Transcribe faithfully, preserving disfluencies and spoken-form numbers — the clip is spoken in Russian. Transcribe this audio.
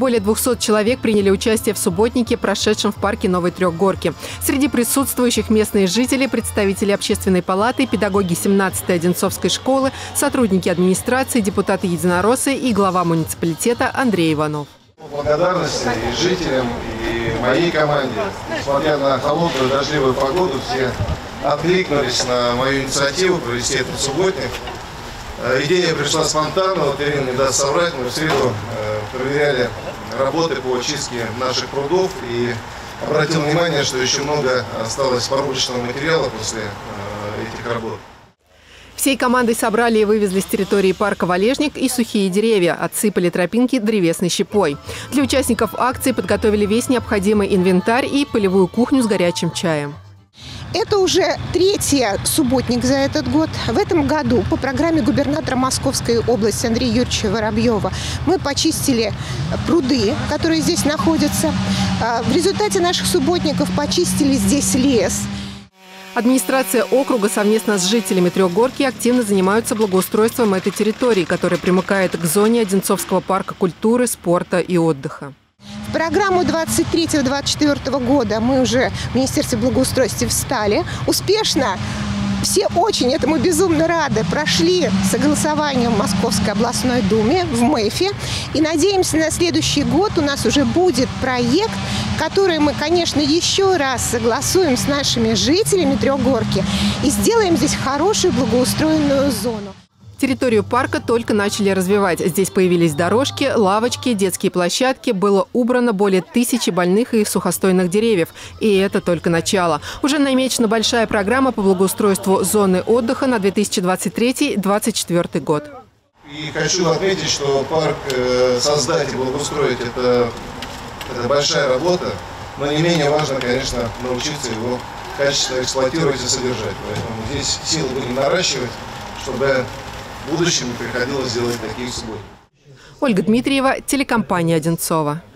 Более двухсот человек приняли участие в субботнике, прошедшем в парке Новой Трехгорки. Среди присутствующих местные жители, представители общественной палаты, педагоги семнадцатой Одинцовской школы, сотрудники администрации, депутаты Единороссы и глава муниципалитета Андрей Иванов. Благодарность и жителям, и моей команде. Несмотря на холодную дождливую погоду, все откликнулись на мою инициативу провести этот субботник. Идея пришла спонтанно, вот Ирина не даст соврать, мы в среду проверяли работы по очистке наших прудов и обратил внимание, что еще много осталось порубочного материала после этих работ. Всей командой собрали и вывезли с территории парка валежник и сухие деревья, отсыпали тропинки древесной щепой. Для участников акции подготовили весь необходимый инвентарь и полевую кухню с горячим чаем. Это уже третий субботник за этот год. В этом году по программе губернатора Московской области Андрея Юрьевича Воробьева мы почистили пруды, которые здесь находятся. В результате наших субботников почистили здесь лес. Администрация округа совместно с жителями Трехгорки активно занимаются благоустройством этой территории, которая примыкает к зоне Одинцовского парка культуры, спорта и отдыха. В программу двадцать третьего — двадцать четвёртого года мы уже в Министерстве благоустройства встали. Успешно, все очень этому безумно рады, прошли согласование в Московской областной думе, в МЭФе. И надеемся, на следующий год у нас уже будет проект, который мы, конечно, еще раз согласуем с нашими жителями Трехгорки и сделаем здесь хорошую благоустроенную зону. Территорию парка только начали развивать. Здесь появились дорожки, лавочки, детские площадки. Было убрано более тысячи больных и сухостойных деревьев. И это только начало. Уже намечена большая программа по благоустройству зоны отдыха на две тысячи двадцать третий — двадцать четвёртый год. И хочу отметить, что парк создать и благоустроить – это, это большая работа. Но не менее важно, конечно, научиться его качественно эксплуатировать и содержать. Поэтому здесь силы будем наращивать, чтобы в будущем приходилось делать такие субботники. Ольга Дмитриева, телекомпания «Одинцова».